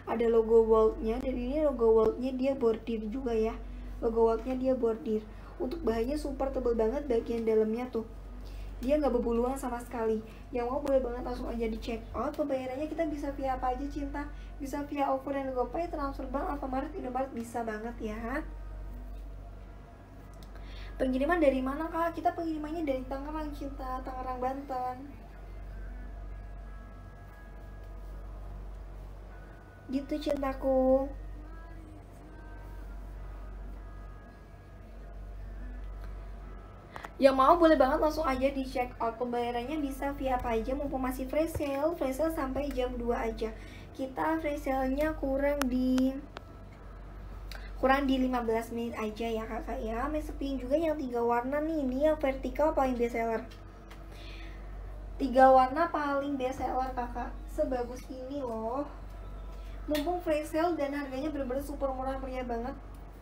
ada logo Walt-nya, dan ini logo Walt-nya dia bordir juga ya. Logo Walt-nya dia bordir. Untuk bahannya super tebal banget, bagian dalamnya tuh dia nggak berbuluan sama sekali. Yang mau boleh banget langsung aja di check out. Pembayarannya kita bisa via apa aja cinta, bisa via OVO dan GoPay, transfer bank, Alfamart, Indomaret, bisa banget ya. Pengiriman dari mana kak? Kita pengirimannya dari Tangerang cinta, Tangerang Banten gitu cintaku. Yang mau boleh banget langsung aja di check out. Pembayarannya bisa via apa aja, mumpung masih flash sale sampai jam 2 aja. Kita flash sale-nya kurang di 15 menit aja ya kakak ya. Mesepin juga yang 3 warna nih, ini yang vertikal paling best seller. 3 warna paling best seller kakak, sebagus ini loh. Mumpung flash sale dan harganya bener-bener super murah meriah banget.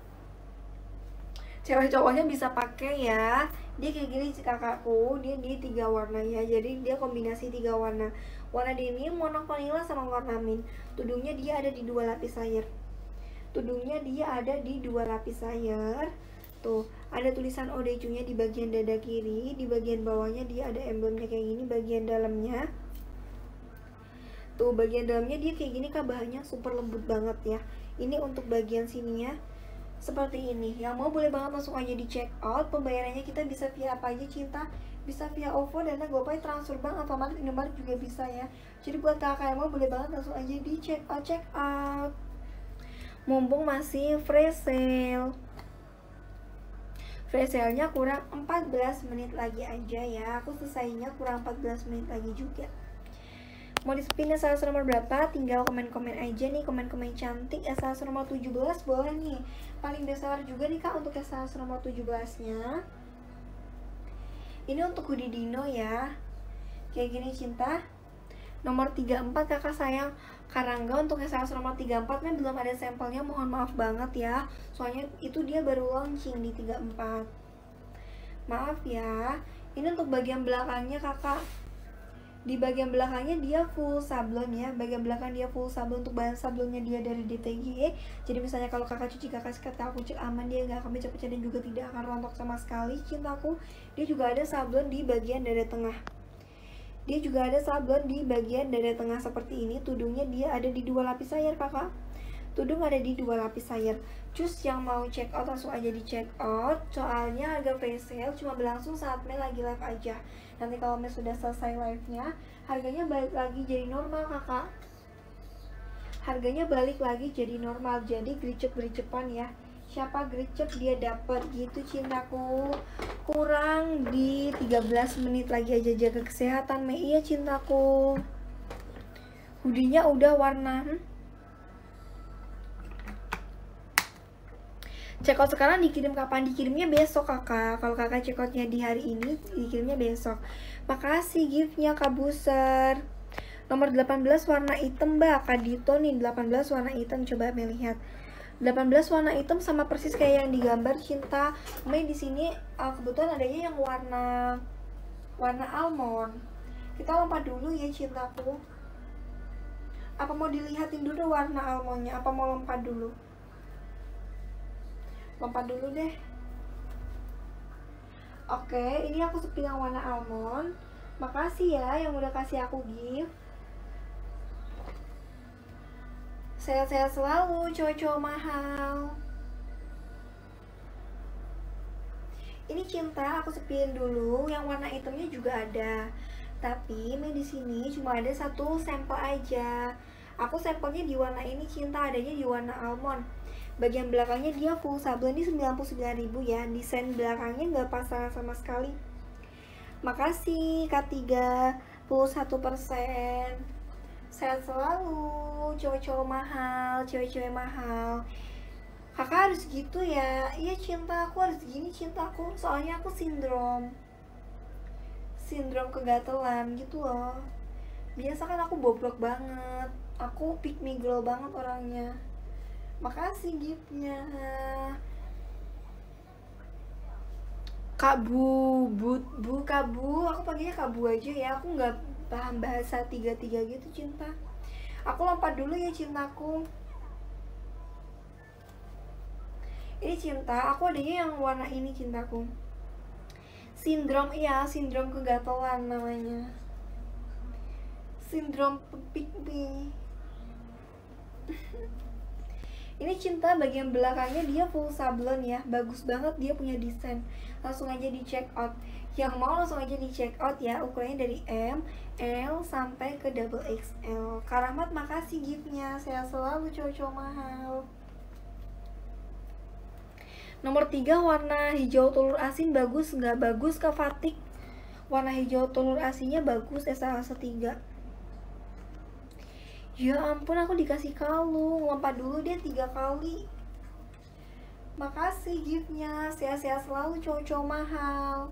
Cewek cowoknya bisa pakai ya. Dia kayak gini kakakku, dia di 3 warna ya. Jadi dia kombinasi 3 warna. Warna denim, warna vanilla sama warna mint. Tudungnya dia ada di 2 lapis layar. Tudungnya dia ada di 2 lapis layar. Tuh, ada tulisan Odeju-nya di bagian dada kiri, di bagian bawahnya dia ada emblemnya kayak gini, bagian dalamnya. Tuh, bagian dalamnya dia kayak gini kak, bahannya super lembut banget ya. Ini untuk bagian sininya seperti ini. Yang mau boleh banget langsung aja di check out. Pembayarannya kita bisa via apa aja cinta, bisa via OVO, Dana, GoPay, transfer bank, Alfamart, Indomaret juga bisa ya. Jadi buat kakak yang mau boleh banget langsung aja di check out. Mumpung masih fresh sale. Fresh sale-nya kurang 14 menit lagi aja ya. Aku selesainya kurang 14 menit lagi juga. Mau di-spin SLS nomor berapa? Tinggal komen-komen aja nih, komen-komen cantik. SLS nomor 17 boleh nih. Paling best seller juga nih kak untuk SLS nomor 17-nya. Ini untuk hoodie Dino ya. Kayak gini cinta. Nomor 34 kakak sayang. Karangga untuk SLS nomor 34 nya belum ada sampelnya, mohon maaf banget ya. Soalnya itu dia baru launching di 34. Maaf ya. Ini untuk bagian belakangnya kakak. Di bagian belakangnya dia full sablon ya. Bagian belakang dia full sablon. Untuk bahan sablonnya dia dari DTG. Jadi misalnya kalau kakak cuci, kakak kata aku cek aman, dia nggak akan pecah-pecah dan juga tidak akan rontok sama sekali cintaku. Dia juga ada sablon di bagian dada tengah. Dia juga ada sablon di bagian dada tengah seperti ini. Tudungnya dia ada di 2 lapis layar kakak. Tudung ada di 2 lapis layar. Cus yang mau check out langsung aja di check out. Soalnya harga flash sale cuma berlangsung saat Mei lagi live aja. Nanti kalau Mei sudah selesai live-nya, harganya balik lagi jadi normal kakak. Harganya balik lagi jadi normal. Jadi gericep-gericepan ya. Siapa gericep dia dapat gitu cintaku. Kurang di 13 menit lagi aja, jaga kesehatan Mei ya cintaku. Hoodie-nya udah warna check out sekarang, dikirim kapan? Dikirimnya besok kakak. Kalau kakak check outnya di hari ini, dikirimnya besok. Makasih giftnya kak Buser. Nomor 18 warna hitam mbak, Kak Dito nih. 18 warna hitam, coba Mei lihat. 18 warna hitam sama persis kayak yang digambar cinta. Mei di sini kebetulan adanya yang warna almond. Kita lompat dulu ya cintaku. Apa mau dilihatin dulu warna almondnya? Apa mau lompat dulu? Lompat dulu deh. Oke, ini aku sepil yang warna almond. Makasih ya yang udah kasih aku gift. Sehat-sehat selalu cowok-cowok mahal. Ini cinta aku sepilin dulu. Yang warna hitamnya juga ada. Tapi Mei di sini cuma ada 1 sampel aja. Aku sampelnya di warna ini cinta, adanya di warna almond. Bagian belakangnya dia full sablon, ini 99.000 ya. Desain belakangnya nggak pasangan sama sekali. Makasih K31%. Sehat selalu cowok-cowok mahal, cewek-cewek mahal. Kakak harus gitu ya. Iya cinta, aku harus gini cintaku. Soalnya aku sindrom kegatelan gitu loh. Biasa kan aku bobrok banget. Aku pick me girl banget orangnya. Makasih giftnya Kak Bu, Kak Bu, aku panggilnya Kak Bu aja ya. Aku nggak paham bahasa 33 gitu cinta. Aku lompat dulu ya cintaku. Ini cinta, aku adanya yang warna ini cintaku. Sindrom, iya, sindrom kegatelan namanya. Sindrom pick me. Ini cinta bagian belakangnya dia full sablon ya, bagus banget, dia punya desain. Langsung aja di check out. Yang mau langsung aja di check out ya, ukurannya dari M, L sampai ke double XL. Kak Rahmat makasih giftnya, saya selalu cowok-cowok mahal. Nomor 3 warna hijau telur asin bagus nggak? Bagus Kak Fatik. Warna hijau telur asinnya bagus, SLS 3. Ya ampun, aku dikasih kalung. Lompat dulu dia 3 kali. Makasih giftnya, sehat-sehat selalu cowok-cowok mahal.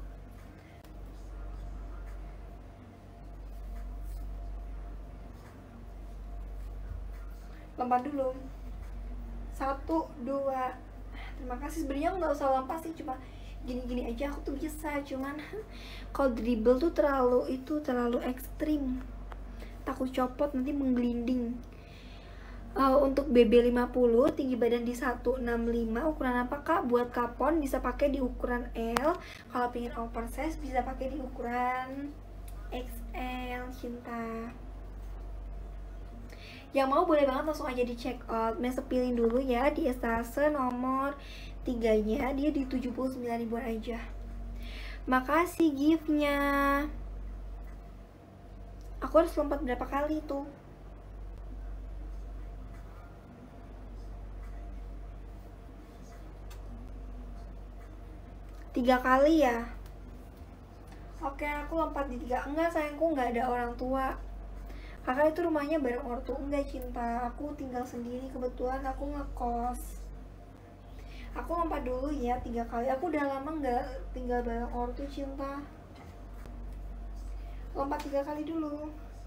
Lompat dulu. 1, 2. Terima kasih. Sebenarnya nggak usah lompat sih, cuma gini-gini aja aku tuh bisa. Cuman kalau dribble tuh terlalu ekstrim. Takut copot nanti menggelinding. Untuk BB50 tinggi badan di 165. Ukuran apa Kak? Buat kapon bisa pakai di ukuran L. Kalau pengen oversize bisa pakai di ukuran XL cinta. Yang mau boleh banget langsung aja di check out. Pilih dulu ya di estase nomor 3-nya, dia di 79 ribuan aja. Makasih giftnya. Aku harus lompat berapa kali tuh? Tiga kali ya. Oke, aku lompat di 3. Enggak sayangku, nggak ada orang tua. Kakak itu rumahnya bareng ortu. Enggak cinta, aku tinggal sendiri, kebetulan aku ngekos. Aku lompat dulu ya 3 kali. Aku udah lama nggak tinggal bareng ortu cinta. Lompat 3 kali dulu.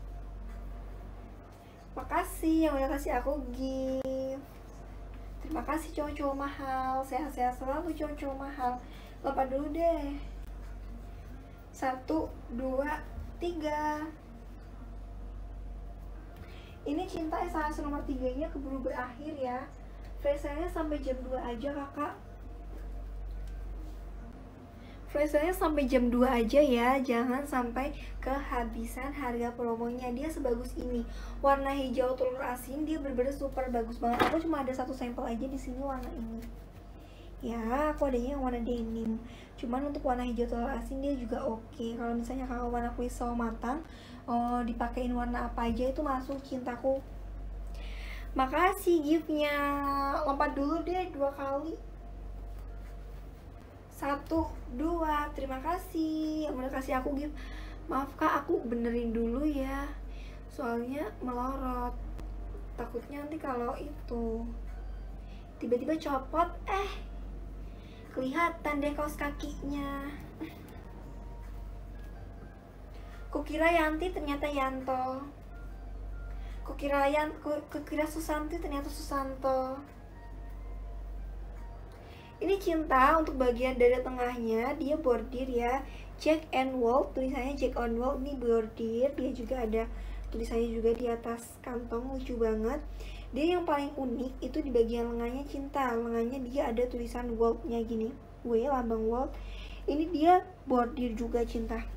Makasih yang udah kasih aku gift. Terima kasih cowok-cowok mahal. Sehat-sehat selalu cowok-cowok mahal. Lompat dulu deh. 1, 2, 3. Ini cinta SLS nomor 3-nya keburu berakhir ya. Flash sale-nya sampai jam 2 aja kakak. Flash sale-nya sampai jam 2 aja ya. Jangan sampai kehabisan harga promonya. Dia sebagus ini. Warna hijau telur asin, dia bener-bener super bagus banget. Aku cuma ada 1 sampel aja di sini warna ini. Ya, aku adanya yang warna denim. Cuman untuk warna hijau telur asin dia juga oke. Kalau misalnya kakak warna kuis sama matang, dipakein warna apa aja itu masuk cintaku. Makasih giftnya. Lompat dulu deh 2 kali. 1, 2. Terima kasih yang udah kasih aku gift. Maaf kak, aku benerin dulu ya, soalnya melorot. Takutnya nanti kalau itu tiba-tiba copot, kelihatan deh kaos kakinya. Kukira Yanti ternyata Yanto. Kukira Susanti ternyata Susanto. Ini cinta untuk bagian dada tengahnya, dia bordir ya, Jack and Wolf, tulisannya Jack and Wolf. Ini bordir, dia juga ada tulisannya juga di atas kantong, lucu banget. Dia yang paling unik itu di bagian lengannya cinta. Lengannya dia ada tulisan Wolf-nya gini, W, lambang Wolf. Ini dia bordir juga cinta.